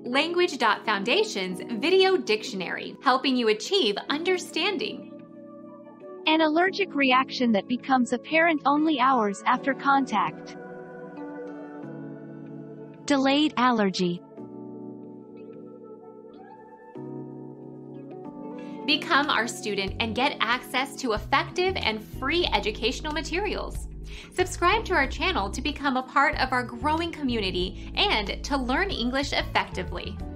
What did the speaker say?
Language.Foundation's Video Dictionary, helping you achieve understanding. An allergic reaction that becomes apparent only hours after contact. Delayed allergy. Become our student and get access to effective and free educational materials. Subscribe to our channel to become a part of our growing community and to learn English effectively.